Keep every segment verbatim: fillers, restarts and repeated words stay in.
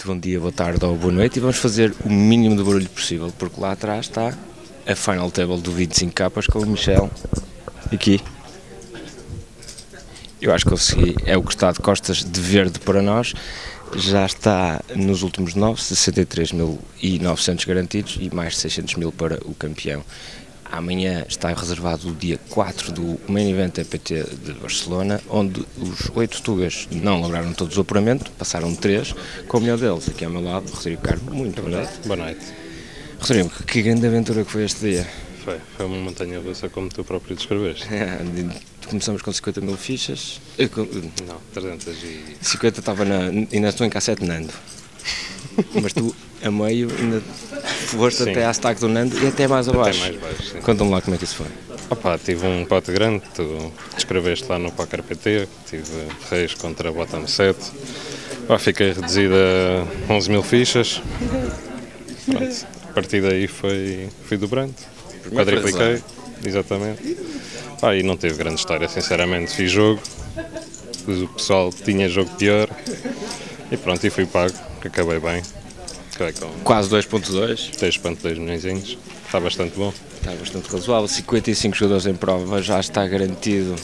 Muito bom dia, boa tarde ou boa noite, e vamos fazer o mínimo de barulho possível, porque lá atrás está a Final Table do vinte e cinco capas com o Michel. Aqui. Eu acho que consegui, é o que está de costas de verde para nós. Já está nos últimos nove, sessenta e três mil e novecentos garantidos e mais seiscentos mil para o campeão. Amanhã está reservado o dia quatro do Main Event E P T de Barcelona, onde os oito tugas não lograram todos o apuramento, passaram três, com o melhor deles, aqui ao meu lado, Rodrigo Carmo. Muito boa noite. Boa noite. Rodrigo, que grande aventura que foi este dia. Foi, foi uma montanha russa como tu próprio descreveste. Começamos com cinquenta mil fichas. Não, trezentas e... cinquenta estava na... ainda estou em cassete Nando. Mas tu, a meio, ainda foste até à stack do Nando e até mais abaixo. Até mais baixo, sim. Conta-me lá como é que isso foi. Opa, tive um pote grande, tu descreveste lá no Poker P T, tive reis contra bottom set. Opa, fiquei reduzida a onze mil fichas. Pronto, a partir daí foi, fui dobrando. Quadripliquei, exatamente. Ah, e não teve grande história, sinceramente. Fiz jogo, o pessoal tinha jogo pior e pronto, e fui pago, que acabei bem. Acabei com quase dois ponto dois. três ponto dois milhões, está bastante bom. Está bastante razoável, cinquenta e cinco jogadores em prova, já está garantido.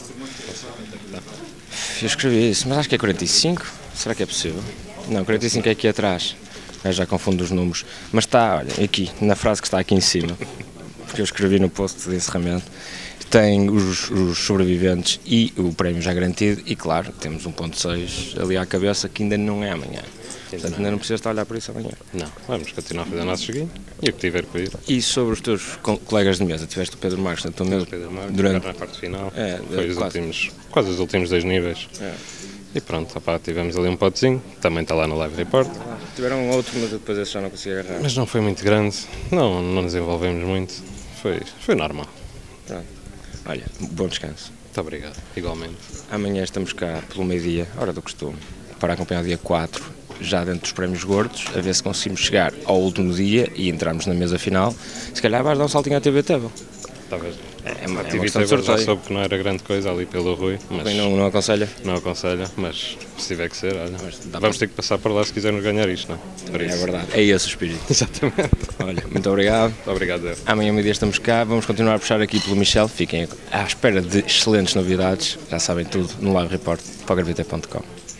Eu escrevi isso, mas acho que é quarenta e cinco, será que é possível? Não, quarenta e cinco é aqui atrás, eu já confundo os números, mas está, olha, aqui, na frase que está aqui em cima, porque eu escrevi no post de encerramento, tem os, os sobreviventes e o prémio já garantido e, claro, temos um ponto seis ali à cabeça que ainda não é amanhã. Portanto, ainda não precisas estar a olhar por isso amanhã. Não, vamos continuar a fazer o nosso joguinho e o que tiver para ir. E sobre os teus colegas de mesa, tiveste o Pedro Marques na tua mesa? Pedro Marques, durante na parte final, é, foi os quase. últimos, quase os últimos dois níveis. É. E pronto, opá, tivemos ali um potezinho, também está lá no Live Report. Tiveram um outro, mas depois esse já não consegui agarrar. Mas não foi muito grande, não, não nos envolvemos muito, foi, foi normal. Pronto. Olha, bom descanso. Muito obrigado, igualmente. Amanhã estamos cá pelo meio-dia, hora do costume, para acompanhar o dia quatro, já dentro dos prémios gordos, a ver se conseguimos chegar ao último dia e entrarmos na mesa final. Se calhar vais dar um saltinho à T V Table. Talvez. É, é A uma T V questão de Table já sorteio. soube que não era grande coisa ali pelo Rui, mas Bem, não, não aconselha? não aconselha, mas se tiver que ser, olha, Mas dá vamos para- ter que passar por lá se quisermos ganhar isto, não é? Por É isso. verdade, é esse o espírito. Exatamente. Olha, muito obrigado. Muito obrigado, Zé. Amanhã, meio-dia, estamos cá. Vamos continuar a puxar aqui pelo Michel. Fiquem à espera de excelentes novidades. Já sabem tudo no Live Report, poker v t ponto com.